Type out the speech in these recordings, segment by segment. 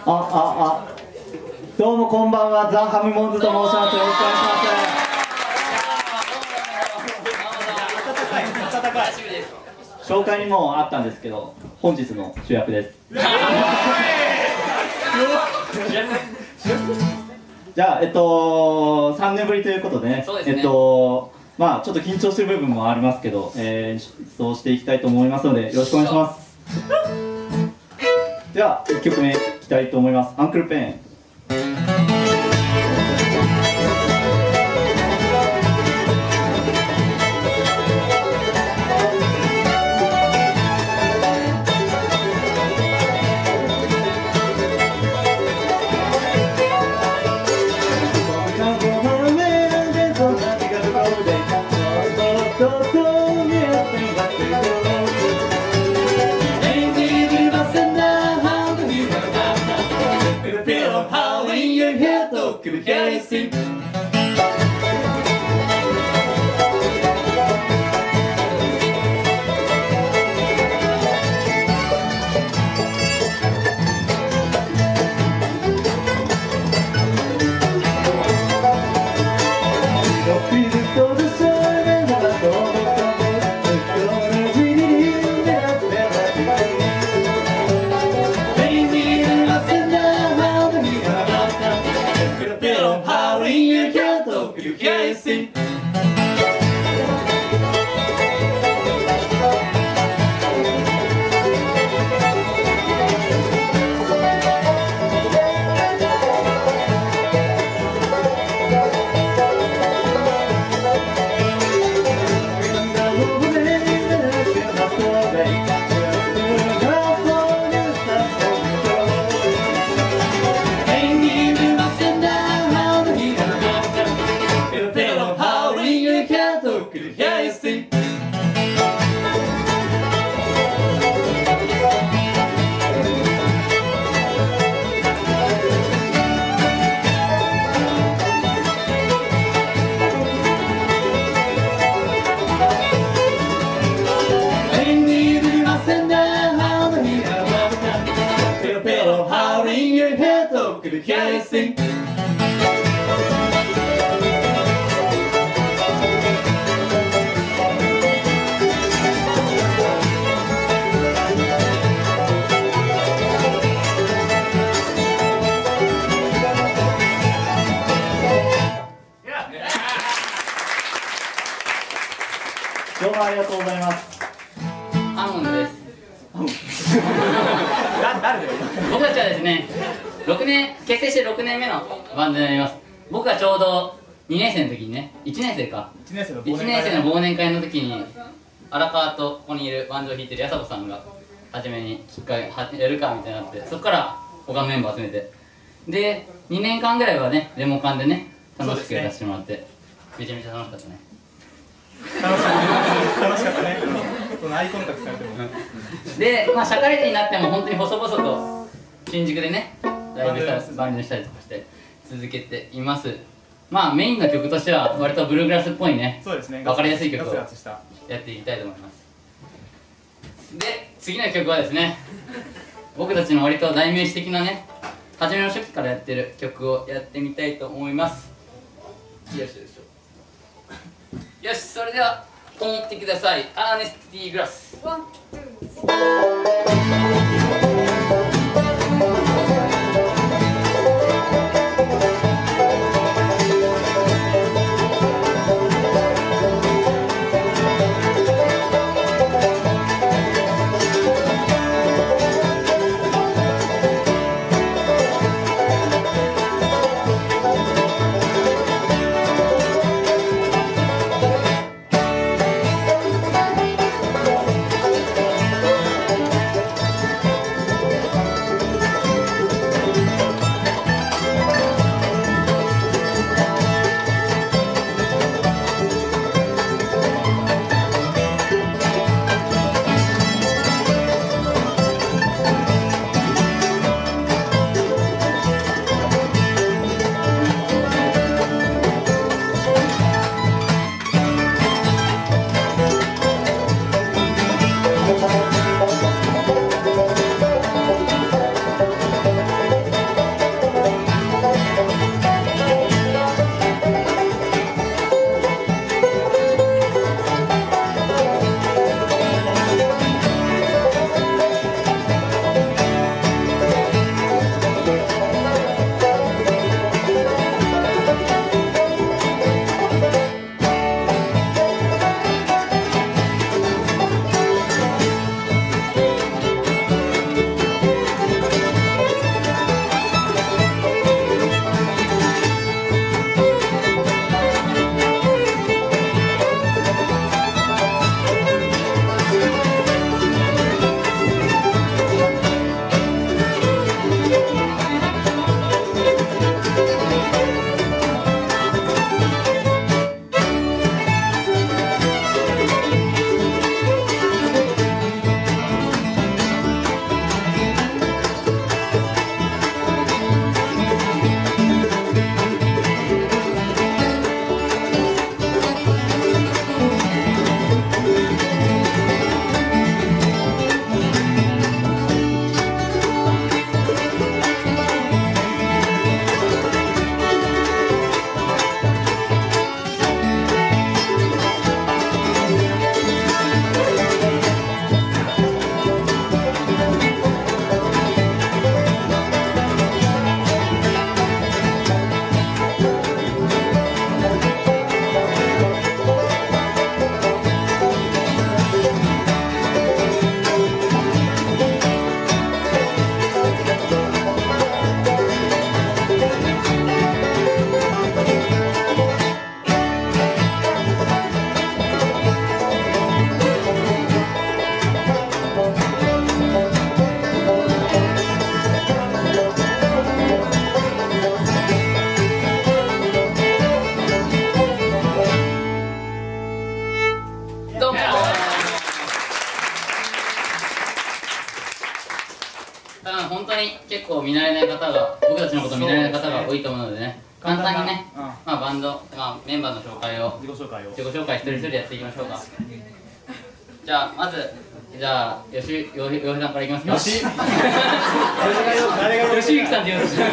どうもこんばんは、ザ・ハムモンズと申します。よろしくお願いします。紹介にもあったんですけど、本日の主役です。じゃあ、3年ぶりということでね、まあちょっと緊張してる部分もありますけど、そうしていきたいと思いますので、よろしくお願いします。では、1曲目いきたいと思います。アンクルペン。どうもありがとうございます。 アーモンドです。僕たちはですね、結成して6年目のバンドになります。僕がちょうど2年生の時にね、1年生の忘年会の時に荒川とここにいるバンドを弾いてるやさこさんが初めにきっかけやるかみたいになって、そこから他のメンバー集めて、で2年間ぐらいはねデモ館でね楽しくやらせてもらって、めちゃめちゃ楽しかったね。 楽しかったね。そのアイコンタクトされても。 で、まあ社会人になっても本当に細々と新宿でねライブバンドしたりとかして続けています。まあメインの曲としては割とブルーグラスっぽいね、分かりやすい曲をやっていきたいと思います。で、次の曲はですね、僕たちの割と代名詞的なね、初めの初期からやってる曲をやってみたいと思います。よし、それでは聴いてください。アーネスティ・グラス。ワン、ツー、スリー。 見慣れない方が、僕たちのこと見慣れない方が多いと思うのでね、簡単にね、バンド、メンバーの紹介を、自己紹介一人一人やっていきましょうか。じゃあまず、よしさんからいきますか。よしゆきさんって言うとし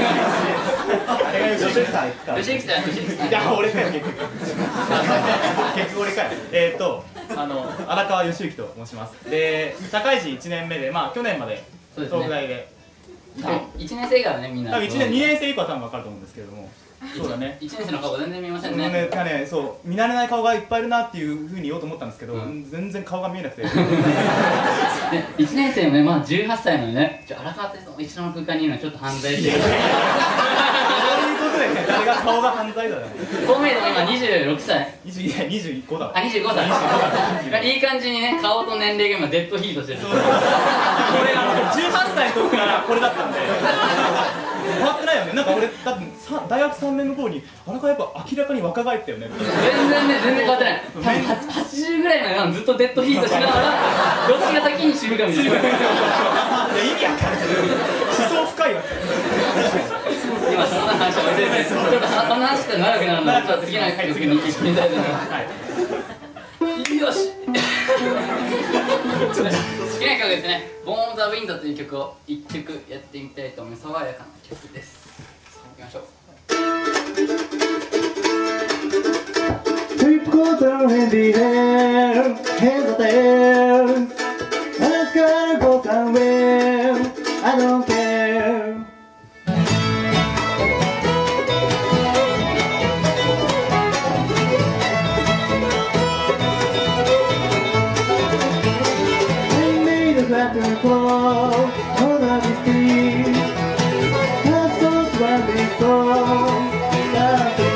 ゆきさん。 いや、俺かよ、結局俺かよ。荒川よしゆきと申します。で、社会人1年目で、去年まで東北大で 1年生からね、みんな。 多分2年生以降は多分分かると思うんですけれども。そうだね。 1年生の顔全然見えませんね。 そう、見慣れない顔がいっぱいいるなっていうふうに言おうと思ったんですけど、全然顔が見えなくて。 1年生もね、18歳のね、荒川って一緒の空間にいるのはちょっと犯罪してる。 そういうことでね、誰が顔が犯罪だね。 透明度今26歳。 25だわ。 25歳。いい感じにね、顔と年齢が今デッドヒートしてる。これ 18歳の時からこれだったんで。変わってないよね。なんか俺だって大学3年の頃に荒川やっぱ明らかに若返ったよね。 全然変わってない。多分80ぐらいまでずっとデッドヒートしながらどっちが先に死ぬかみたいな。 意味わかんない。思想深いわ。 今そんな話は忘れて、ちょっとそんな話って長くなるので、ちょっと次の回に行ってみたいと思います。よし。好きな曲ですね。ボーン・ザ・ウィンドという曲を1曲やってみたいと思います。爽やかな曲です。いきましょう。 Trip goes on in the air, hesitate. Let's go somewhere, I don't care. We made a flatter fall on the street. Let's go one before something.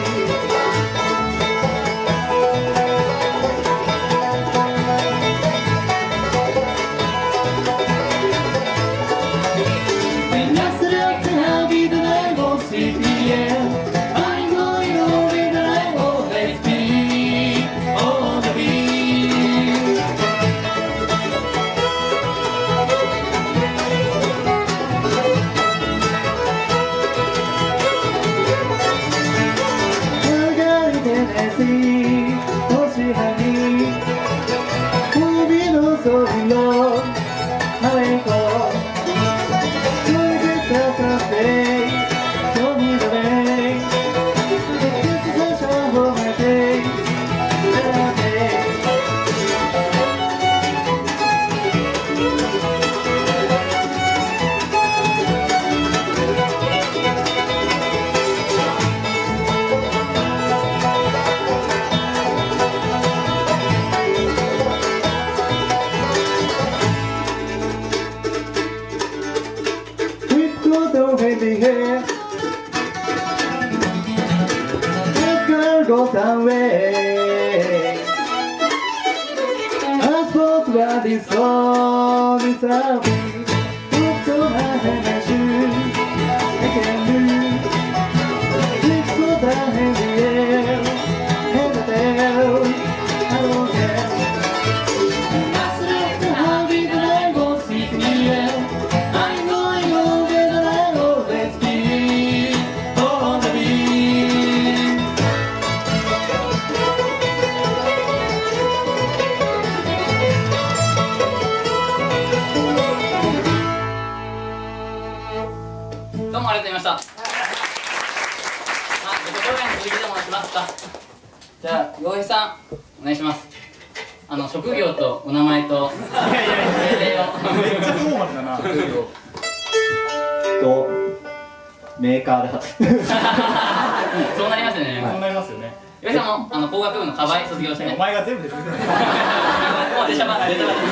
Go somewhere. I suppose what this song is about. Put on my shoes, I can move. Let's put our hands in the air, hands down, I don't care. I select how big the night will see me out. I'm going over the line, oh let's be on the beat. どうもありがとうございました。自己紹介の続きでもしますか。じゃあ、洋平さん、お願いします。職業とお名前と年齢を。 めっちゃフォーマルだな。 メーカーでそうなりますよね。 そうなりますよね。 洋平さんも工学部の課外卒業してね。 お前が全部ですね。 もう出しゃば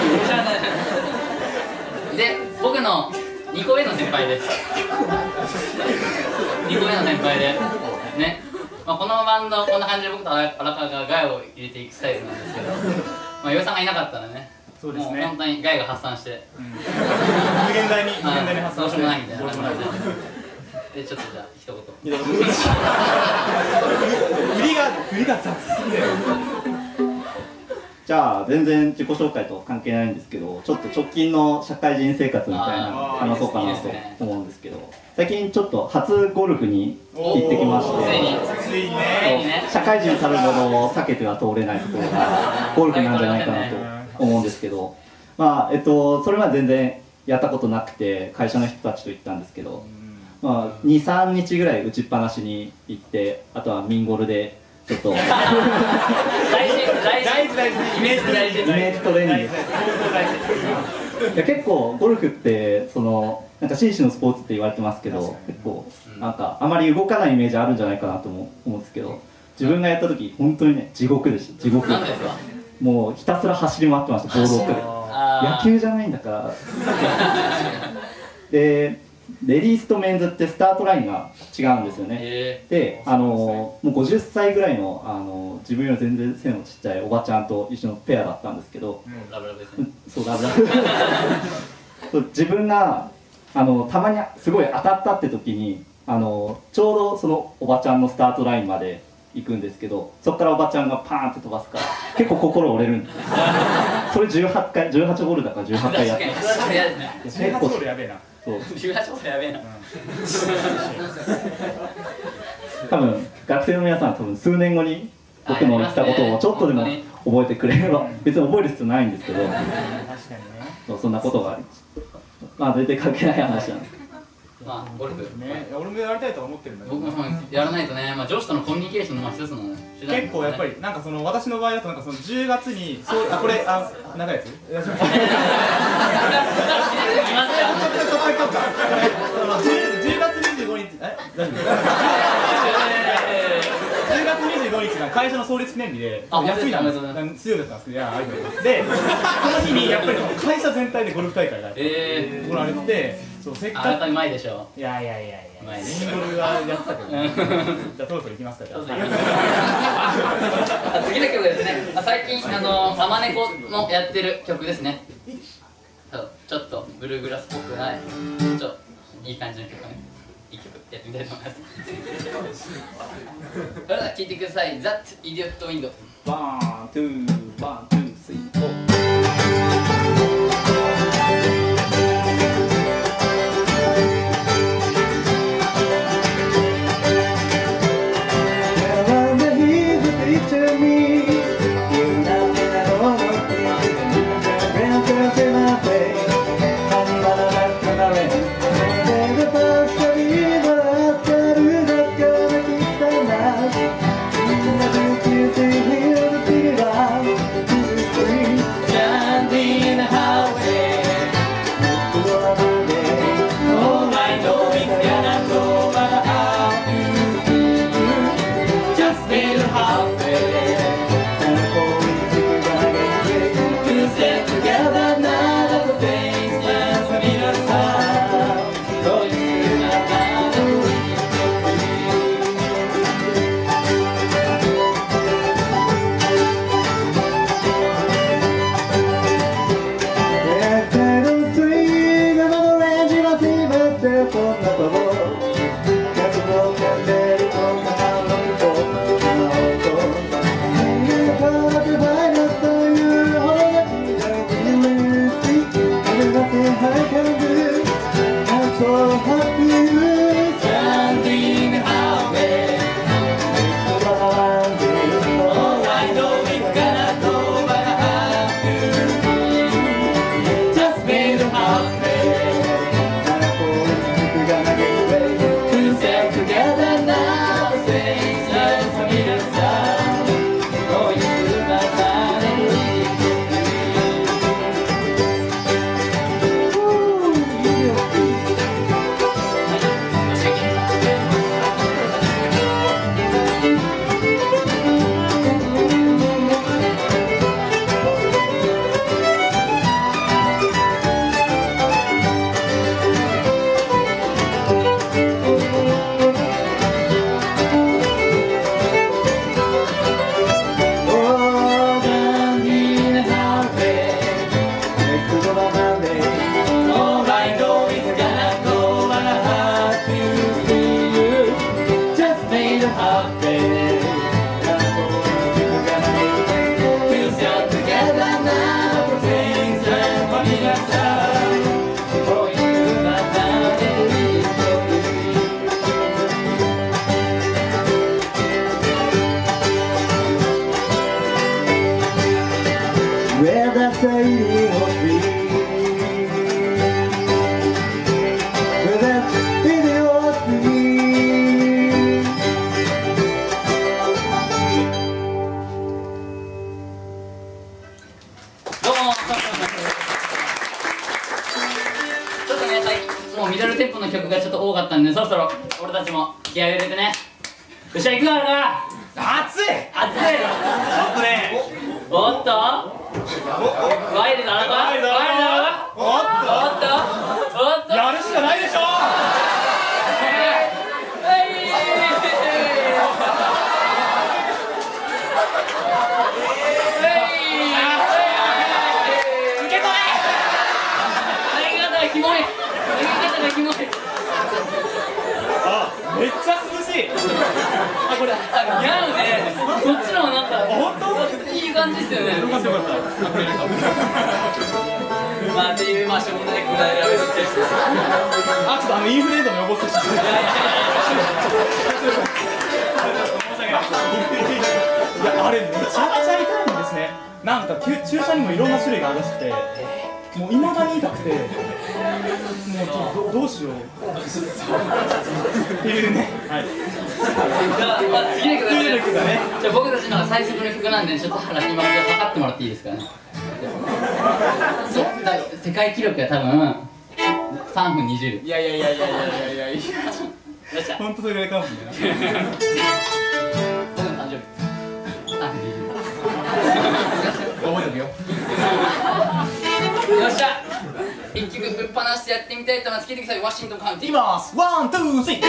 で、僕の2個上の先輩です。2個上の先輩でね、このバンドこんな感じで僕と荒川がガヤを入れていくスタイルなんですけど、洋平さんがいなかったらね、 そうですね、 もう本当にガヤが発散して、 無限大に発散して、 どうしようもないみたいな感じで、ちょっとじゃあ一言。振りが雑すぎる。 じゃあ全然自己紹介と関係ないんですけど、ちょっと直近の社会人生活みたいな話そうかなと思うんですけど、 最近ちょっと初ゴルフに行ってきまして、社会人たるものを避けては通れないところがゴルフなんじゃないかなと思うんですけど、まあそれまで全然やったことなくて会社の人たちと行ったんですけど、まあ、23日ぐらい打ちっぱなしに行って、あとはミンゴルでちょっとイメージトレーニング。いや結構ゴルフってなんか紳士のスポーツって言われてますけど、結構なんかあまり動かないイメージあるんじゃないかなと思うんですけど、自分がやった時本当にね地獄でした。地獄。もうひたすら走り回ってました、ボールを追って。野球じゃないんだからでレディースとメンズってスタートラインが違うんですよね。でもう50歳ぐらいの自分より全然背のちっちゃいおばちゃんと一緒のペアだったんですけど、 ラブラブですね。 そうラブラブ自分がたまにすごい当たったって時にちょうどそのおばちゃんのスタートラインまで行くんですけど、そこからおばちゃんがパーンって飛ばすから結構心折れるんですそれ18ホールだから18回やって 18ホールやべえな。 そう18ホールやべえな。 多分学生の皆さん多分数年後に僕の言ったことをちょっとでも覚えてくれれば、別に覚える必要ないんですけど、 確かにね。 そんなことがあります。まあ全然関係ない話なんですけど、 まあゴルフね、俺もやりたいと思ってるんだけど、 僕もやらないとね、まあ上司とのコミュニケーションの一つの手段。 結構やっぱりなんか私の場合だとなんか10月にこれ長いやつ？10月25日大丈夫？10月25日が会社の創立記念日で休みなんです。水曜日だったんですけど、いやありがとうございます。で、その日にやっぱり会社全体でゴルフ大会が行われてて、せっかくあなたうまいでしょ。 いやミンゴルはやってたけど、じゃあそろそろ行きますか。 次の曲ですね。最近アマネコのやってる曲ですね。ちょっとブルーグラスっぽくない、いい感じの曲ね。いい曲やってみたいと思います。それでは聴いてください。That Idiot Wind。 ワン、ツー、ワン、ツー、スリー、フォー。 たちも気合い入れてね。よっしゃ、行くからな。 熱い。 熱い。ちょっとね。 おっとワイルドなのか。ワイルドなのか。おっとやるしかないでしょ。 キモい。キモい。 あ、めっちゃ涼しい。 あ、これ似合うね。こっちのなんか本当いい感じですよね。 よかったよかった。 まあっていうしょうもないくだりを言って。 あ、ちょっとインフルエンザの予防接種して。いや、あれめちゃくちゃ痛いんですね。なんか注射にもいろんな種類があるらしくて、もう未だに痛くて、もうどうしようっていうね。はい。 じゃあ、まあ、次の曲だね。じゃあ僕たちの最速の曲なんでちょっと今測ってもらっていいですかね。世界記録が多分3分20秒。 いや本当それぐらいかもしれない。 僕の誕生日3分20秒。 覚えておくよ。 よっしゃ、一曲ぶっ放してやってみたいと思います。聴いてください。ワシントンカウンティ。 いきます。ワン、ツー、スリー。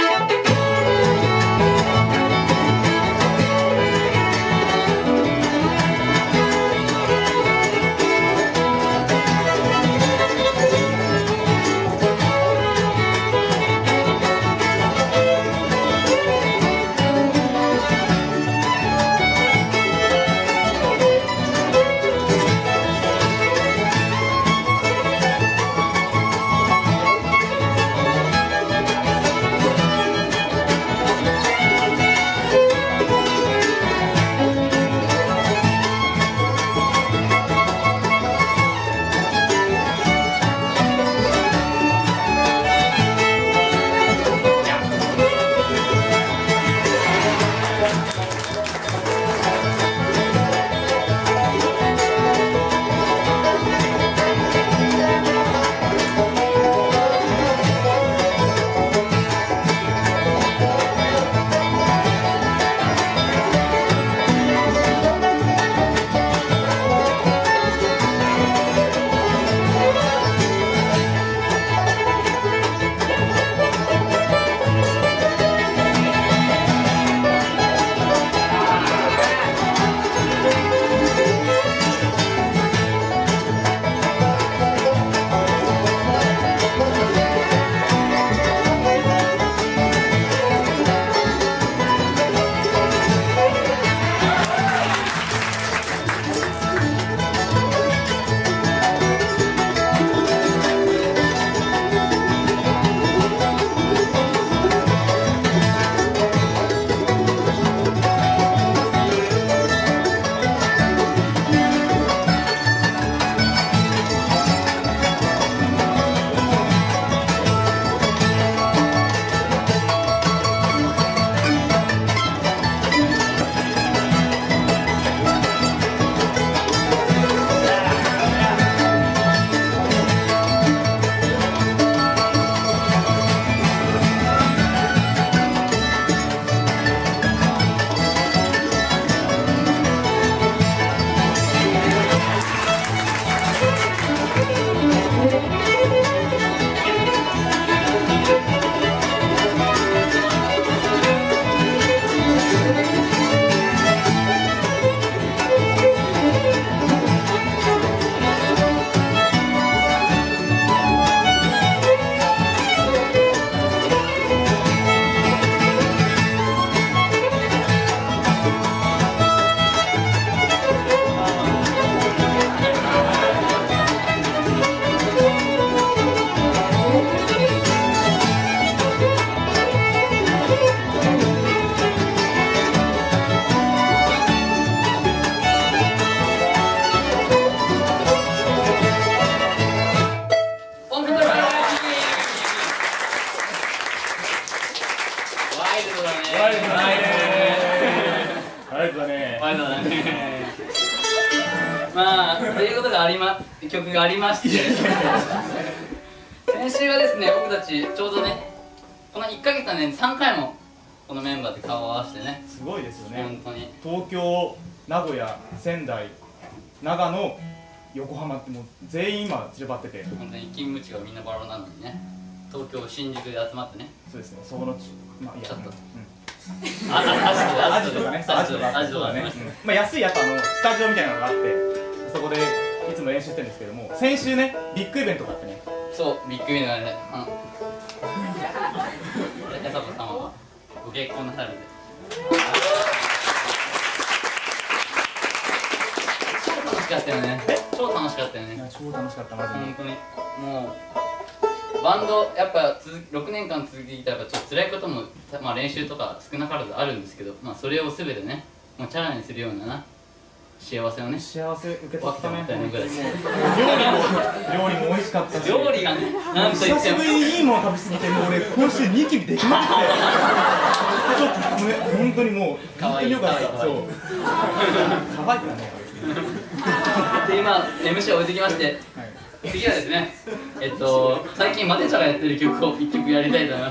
まあということが曲がありまして先週はですね、僕たちちょうどねこの1ヶ月はね3回もこのメンバーで顔を合わせてね、 すごいですよね。 本当に東京、名古屋、仙台、長野、横浜ってもう全員今散らばってて、 本当に勤務地がみんなバラバラなのにね、東京、新宿で集まってね。 そうですね、そこのまあいや、 ちょっとアジとかね、アジとかね、まあ安いやっぱスタジオみたいなのがあって、そこでいつも練習してるんですけども、先週ねビッグイベントがあってね。 そう、ビッグイベントがね、やさこ様はご結婚なさるんで。超楽しかったよね。超楽しかったよね。 超楽しかったマジで。 本当にもうバンドやっぱ6年間続けてきたらちょっと辛いことも、まあ、練習とか少なからずあるんですけど、まあ、それを全てねもうチャラにするようなな幸せをね、 幸せ受け取ったね。 ぐらい料理も美味しかったし、 料理がね、なんと言っても久しぶりにいいもの食べ過ぎて、もう俺今週ニキビできまくってちょっとね、本当にもう本当によかった。そう可愛くないね。 で今 MC を置いてきまして、次はですね、最近マテ茶がやってる曲を1曲やりたいと思います。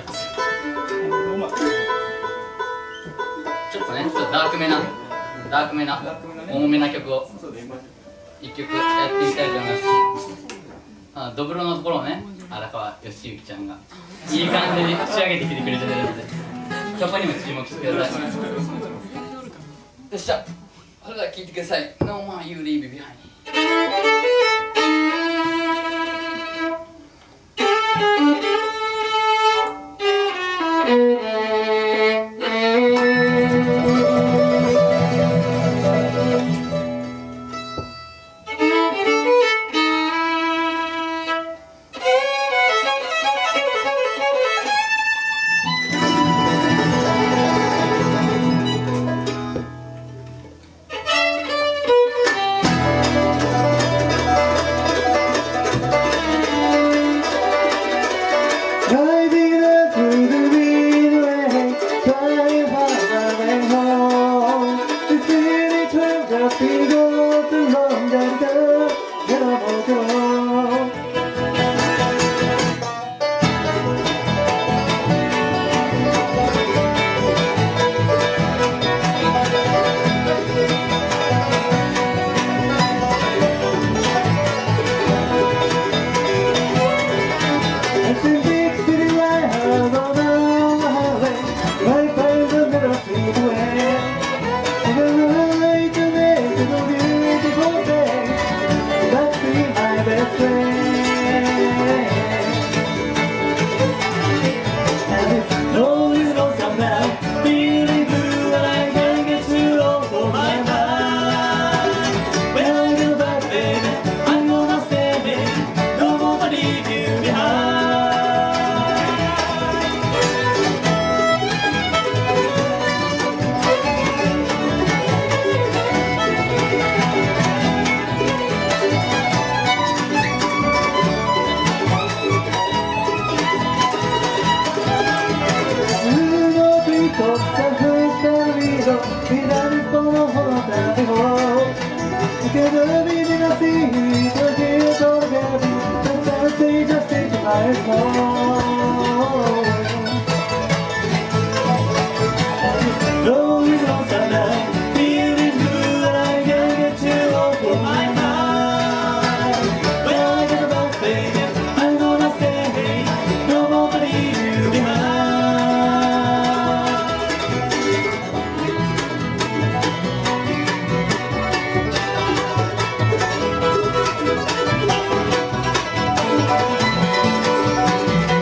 ちょっとね、ちょっとダークめな重めな曲を1曲やってみたいと思います。ドブロのところをね、荒川義行ちゃんがいい感じに仕上げてきてくれてるので、そこにも注目してください。よっしゃ、それでは聴いてください。 No more you leave behind。 「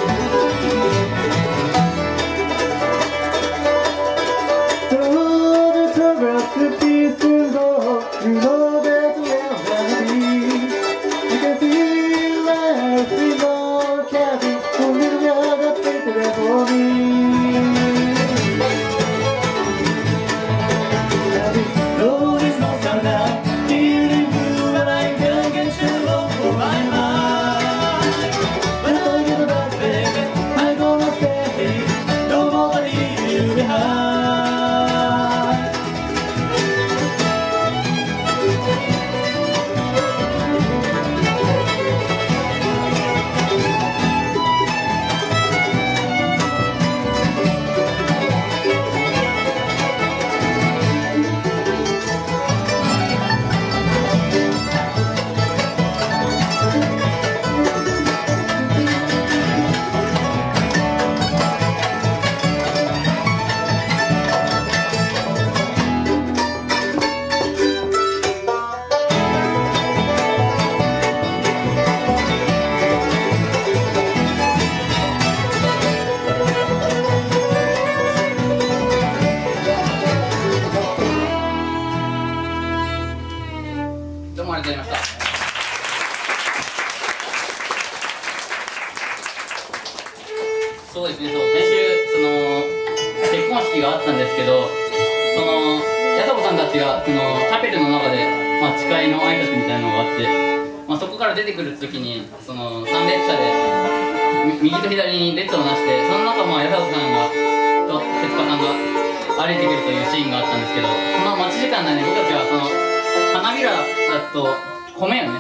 式があったんですけど、やさこさんたちがチャペルの中で、誓いの挨拶みたいなのがあって、そこから出てくるときに参列者で右と左に列をなして、その中やさこさんがと節子さんが歩いてくるというシーンがあったんですけど、その待ち時間でね、僕たちは花びらだと米よね、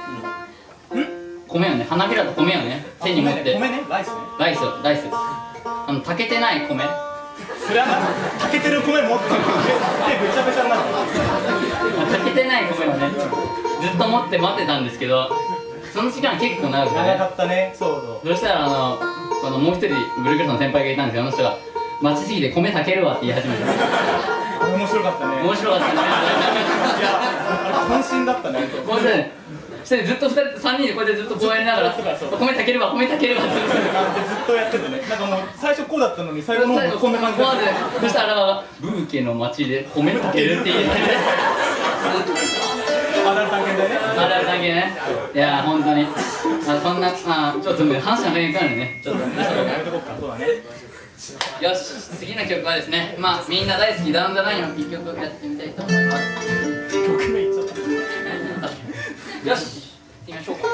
米よね、花びらと米よね、手に持って、 米ね、ライスね、 ライス炊けてない米、 それは炊けてる米持って手べちゃべちゃになって炊けてない米をね、ずっと持って待ってたんですけど、その時間結構長くてね、 長かったね。そうそしたらもう一人ブルーグルスの先輩がいたんですけど、あの人が待ちすぎて米炊けるわって言い始めた。 面白かったね。 面白かったね。 いや、渾身だったね。 面白いね。そしてずっと2人3人でこうやってずっとこうやりながら米炊けるわ米炊けるわってずっとやっててね、なんかもう最初こうだったのに最後の方こんな感じで、 そしたらブーケの町で米炊けるって言ってね、 あるある探検でね、 あるあるだけね。いや本当にそんなちょっとね話がいかんね、ちょっとやめとこっか。そうだね。 よし、次の曲はですね、みんな大好きダウンザラインの1曲やってみたいと思います。 曲名いっちゃった。 よし、行ってみましょうか。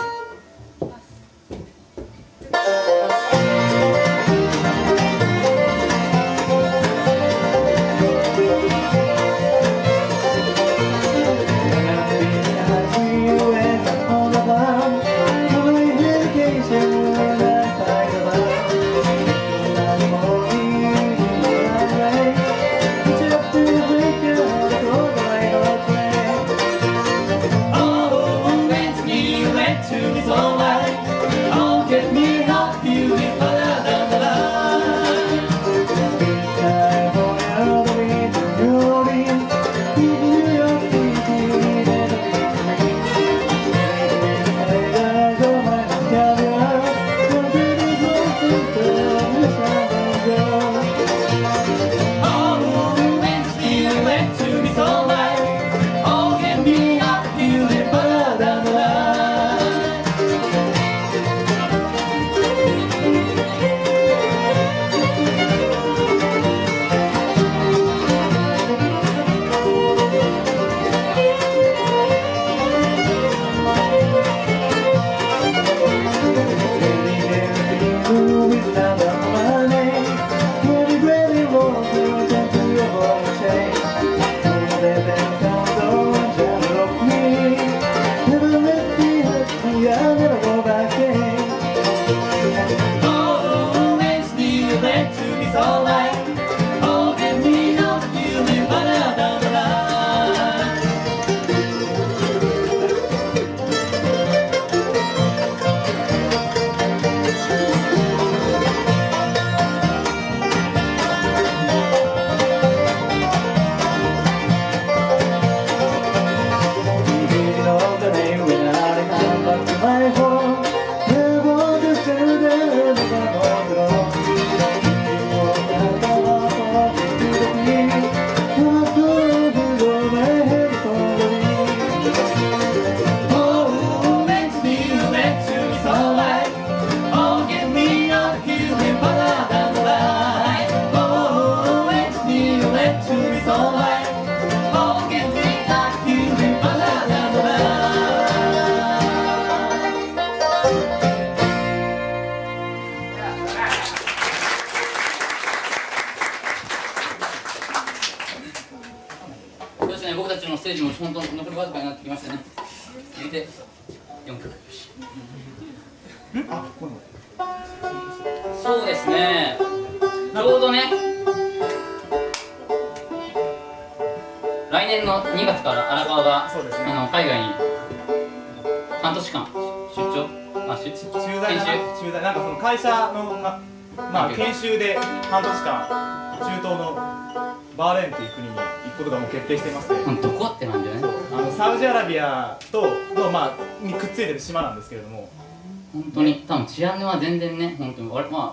僕たちのステージも本当残りわずかになってきましたね。入れて4曲。そうですね、ちょうどね、来年の2月から荒川が、海外に半年間出張、 駐在なんかその会社の研修で半年間中東のバーレーンっていう国に行くことがもう決定していまして、 どこってなんだよね。 サウジアラビアとのにくっついてる島なんですけれども、 本当に多分治安は全然ね、本当に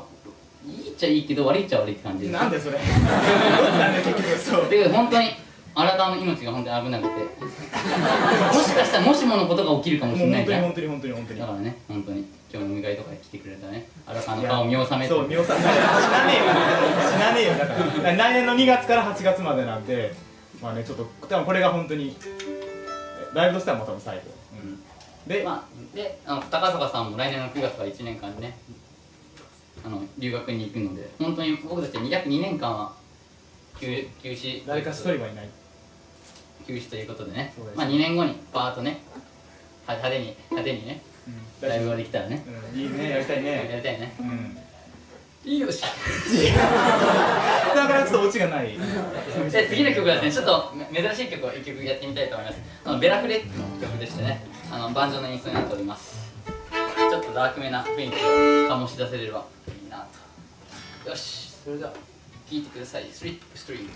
いいっちゃいいけど悪いっちゃ悪いって感じです。 なんでそれ。どっちなんだよ結局。そう。 で本当に荒川の命が本当に危なくてもしかしたらもしものことが起きるかもしれないじゃん。 本当にだからね、本当に今日の飲み会とかに来てくれたね、荒川の顔を見納めて。 そう、見納め。死なねえよだから来年の2月から8月までなんで、まあね、ちょっと多分これが本当にライブとしてはもう多分最後で、 高坂さんも来年の9月から1年間ね留学に行くので、本当に僕たち約2年間は休止、 誰か一人はいない休止ということでね、まあ2年後にバーッとね派手にねライブができたらね、 いいね、やりたいね、 よしだからちょっとオチがない。 で次の曲はですね、ちょっと珍しい曲を1曲やってみたいと思います。ベラフレっていう曲でしてね、バンジョーのインストになっております。ちょっとダークめな雰囲気を醸し出せればいいなと。よし、それでは聴いてください。スリップストリーム。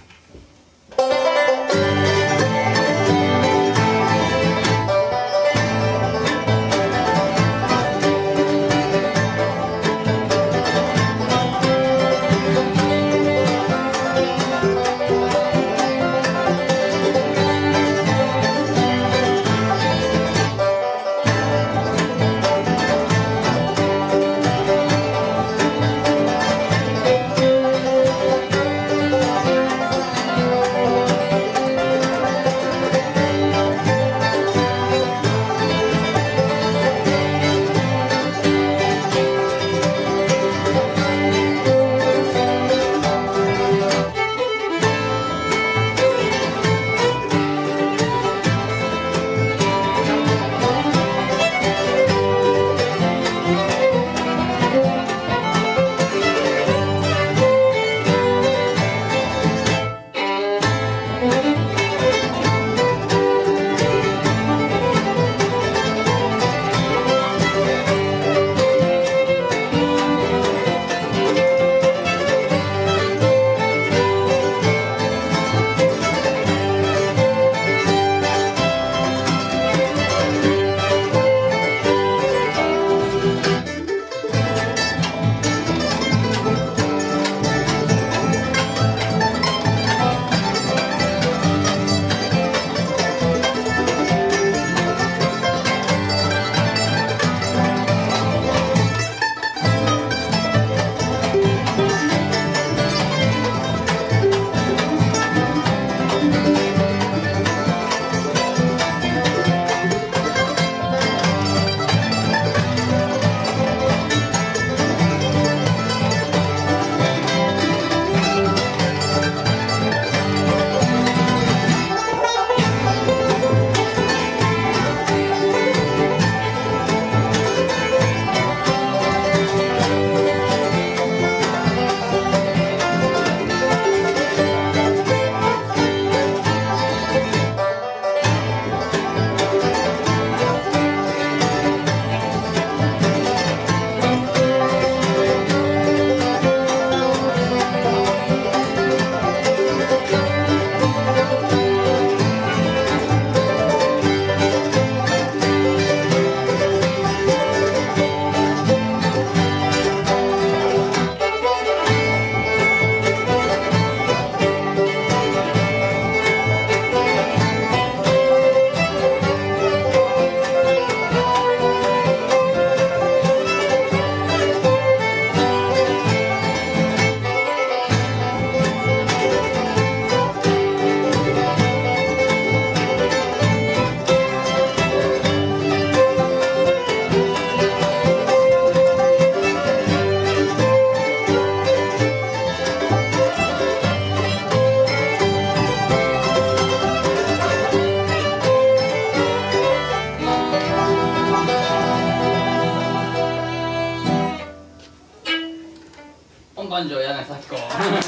番長柳咲子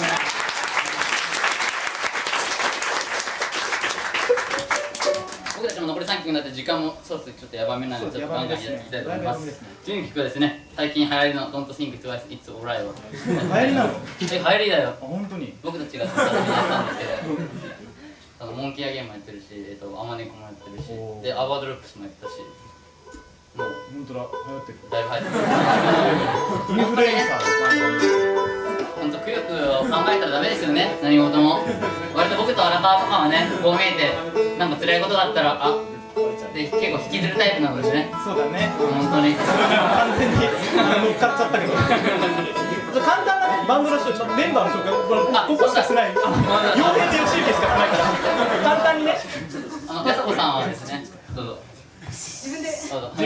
僕たちも残り3曲になって時間もそろそろちょっとやばめなのでちょっとガンガンやっていきたいと思います。次の曲はですね、最近流行りの Don't Think Twice It's Alright を流行りなの？ 流行りだよ。 本当に僕たちがやったんですけどモンキーアゲンもやってるし、アマネコもやってるし、でアワードロップスもやったし、もう本当だ、流行ってる。 だいぶ流行ってる。 インフルエンサー本当、くよくを考えたらダメですよね、何事も。割と僕と荒川とかはね、こう見えて、なんか辛いことがあったら、で結構引きずるタイプなのでね。 そうだね。 本当に。 完全に乗っかっちゃったけど。簡単なバンドの人、ちょっとメンバーの紹介、ここしか少ない。傭兵で吉行しか少ないから。簡単にね。 やすこさんはですね、どうぞ。 自分で。 どうぞ。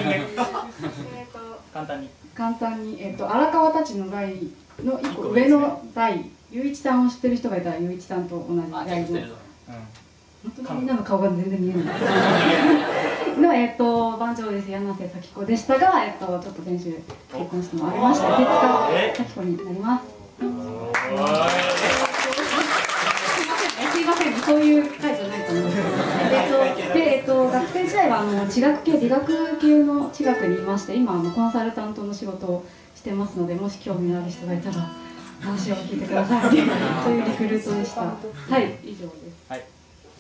簡単に、荒川たちの代の一個上の代、ゆういちさんを知ってる人がいたら、ゆういちさんと同じ代の。本当にみんなの顔が全然見えないの、番長です、柳瀬咲子でしたが、ちょっと先週結婚式もありまして、手塚咲子になります。すいません、そういう回じゃないと思います。で、学生時代は地学系、理学系の地学にいまして、今コンサルタントの仕事をしてますので、もし興味のある人がいたら話を聞いてください。そういうリクルートでした。はい、以上です。はい。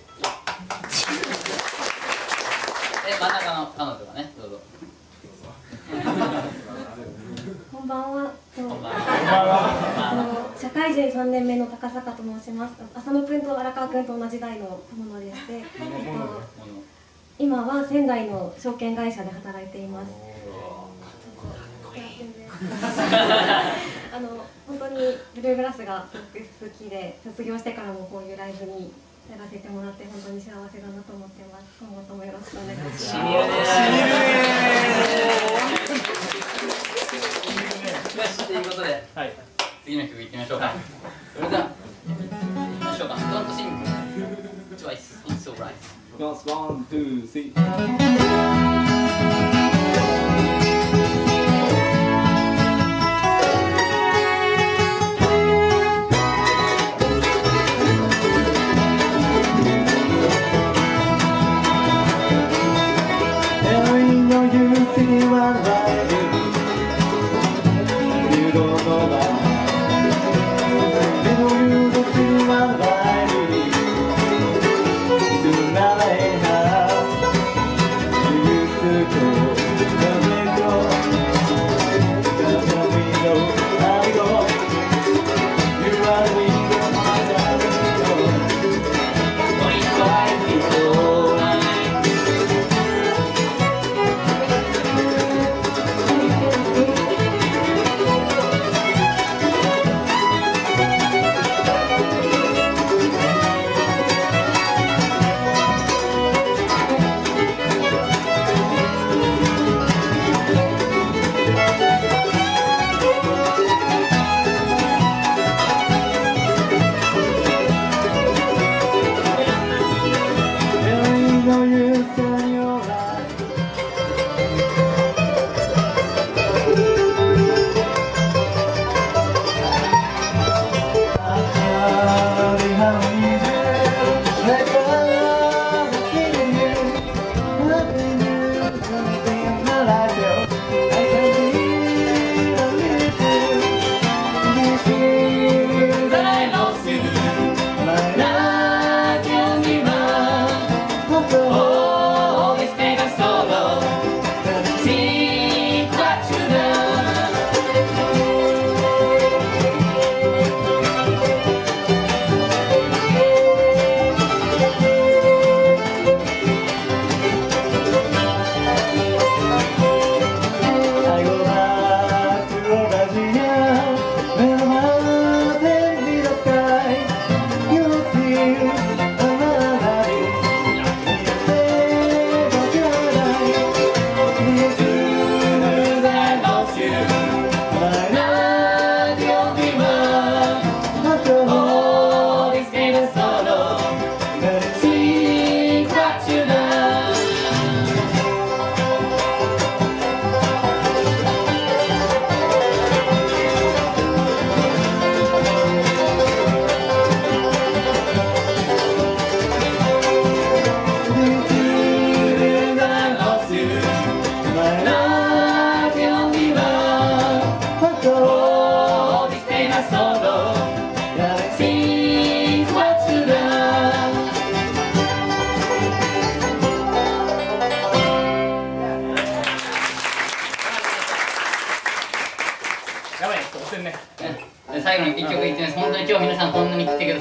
真ん中の彼女がね、どうぞ。 こんばんは。社会人3年目の高坂と申します。浅野くんと荒川くんと同じ代のものでして、今は仙台の証券会社で働いています。本当にブルーグラスがすごく好きで、卒業してからもこういうライブにやらせてもらって本当に幸せだなと思ってます。今後ともよろしくお願いします。 しみるね。よし、ということで、次の曲いってみましょうか。それでは、いきましょうか。Don't sing twice, it's alright. One, two, three. 「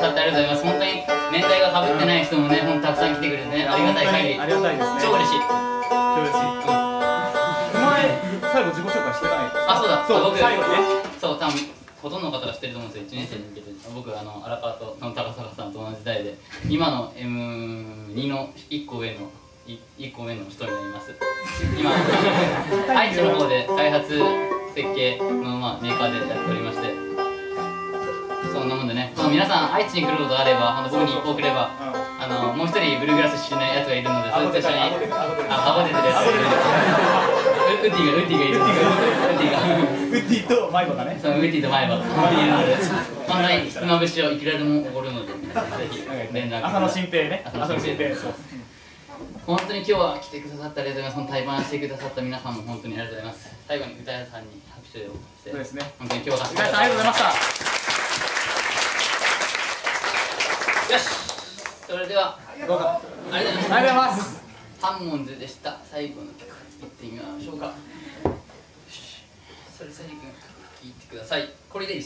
さってありがとうございます。本当に年代がかぶってない人もね、ほんとたくさん来てくれてね、ありがたい限り。 ありがたいですね。 超嬉しい。 超嬉しい。お前、最後自己紹介してない。 あ、そうだ。 そう、最後にね。 そう、多分ほとんどの方が知ってると思うんですよ。1年生に向けて。僕、荒川と高坂さんと同じ代で、今の M2 の1個上の1個目の人になります。今、愛知の方で開発設計の、メーカーでやっておりまして、そんなもんでね、皆さん愛知に来ることがあれば、僕に一報くれば、もう一人ブルーグラス出身のやつがいるので、それと一緒にアボテてるやつウッディがいるんですよ。 ウッディとマイバがね。 そう、ウッディとマイバがいるので、本当にひつまぶしをいくらでもおごるので、ぜひ連絡。 浅野新平ね。 浅野新平。本当に今日は来てくださってありがとうございます。その対バンしてくださった皆さんも本当にありがとうございます。最後に歌屋さんに拍手をして、 そうですね。 本当に今日は歌屋さんありがとうございました。 よし、それではありがとうございます。ハンモンズでした。最後の曲いってみましょうか。それさじくん聴いてください。これでいいです。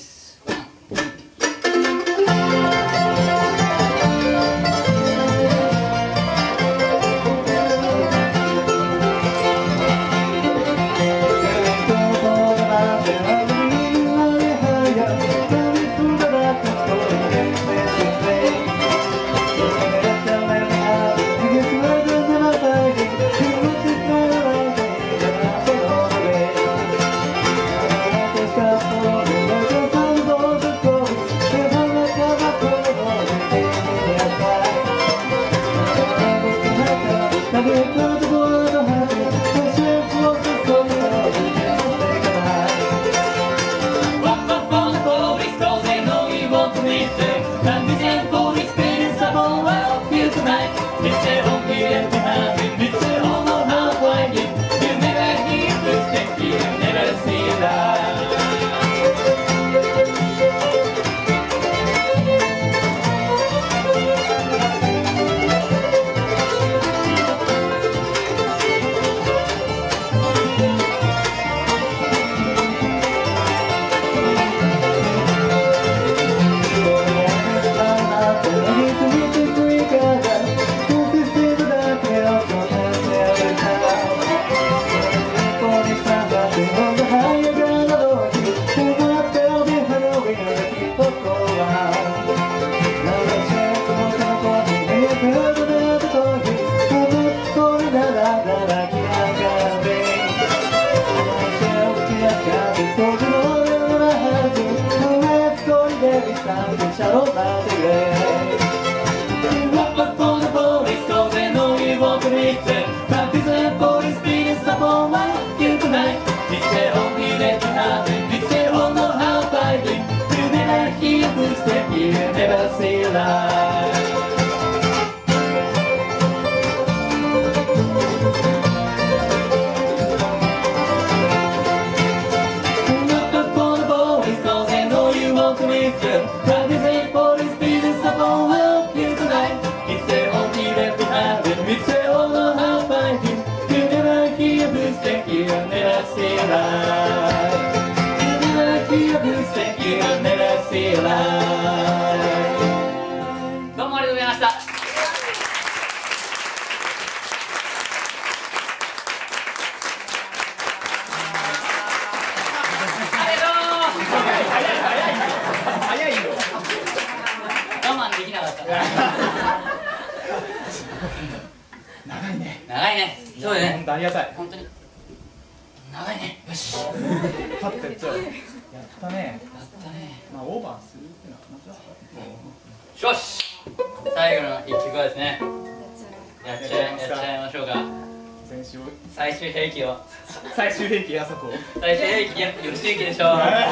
どうもありがとうございました。 早いよ。 我慢できなかった。 長いね。 長いね。そうだね。 本当ありがたい。 本当に長いね。よし。 パッとやっちゃう。やったね。まあオーバーするってのはよし。最後の一曲はですね。やっちゃいましょうか。最終兵器を。 最終兵器あそこ。 最終兵器や吉行でしょ。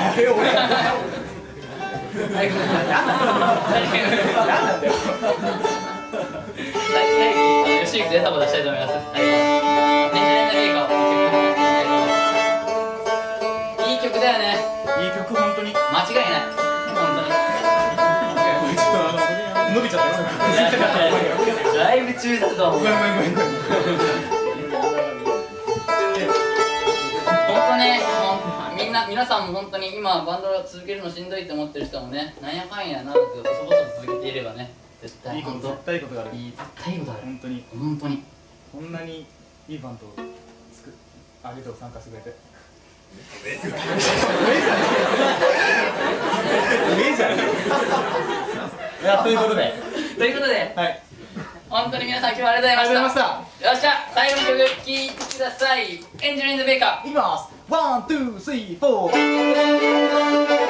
最後のなんだよ。最終兵器吉行でサポートしたいと思います。電車連打ゲーカー。いい曲だよね。 いい曲本当に。 間違いない。本当に。 ちょっと伸びちゃったよ。 ライブ中だぞ。 ごめん。 本当ね、もうみんな皆さんも本当に今バンド続けるのしんどいって思ってる人もね、なんやかんや長く細々と続けていればね、絶対いいこと、絶対いいことがある。 絶対いいことある。 本当に本当にこんなにいいバンドをありがとう、参加してくれて。上じゃん。いや、ということで、はい、 本当に皆さん今日はありがとうございました。よっしゃ、最後の曲聴いてください。エンジェル・イン・ザ・ベーカー。 いきます。ワン、ツー、スリー、フォー。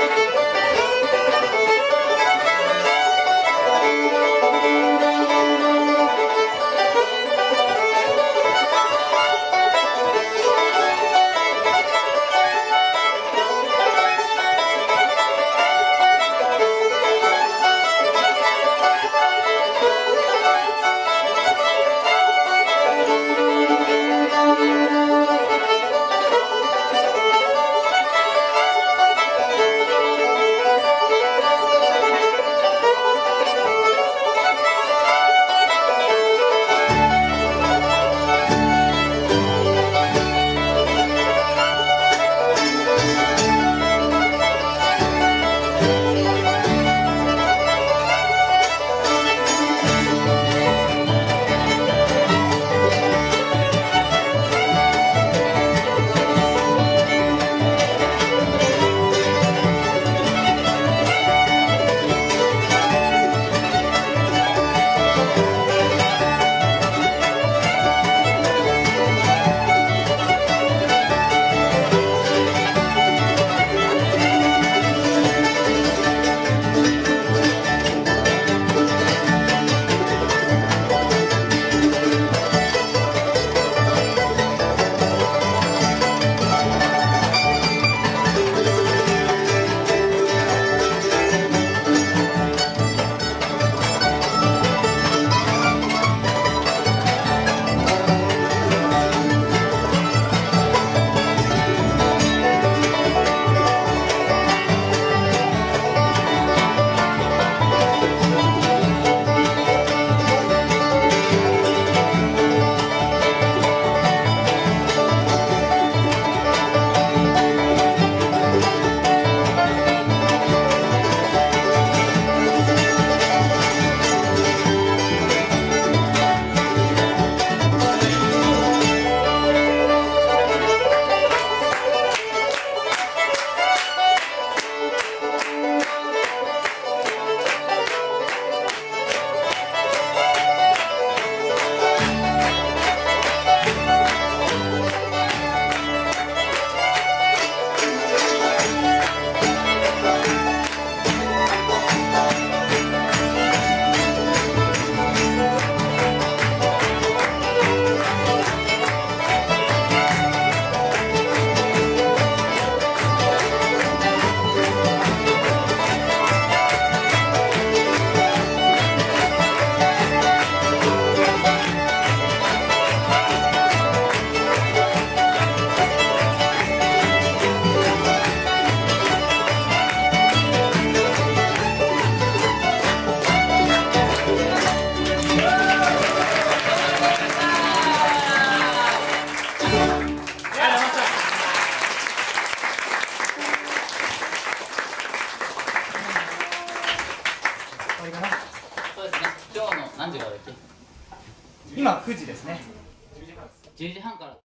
今9時ですね。 10時半から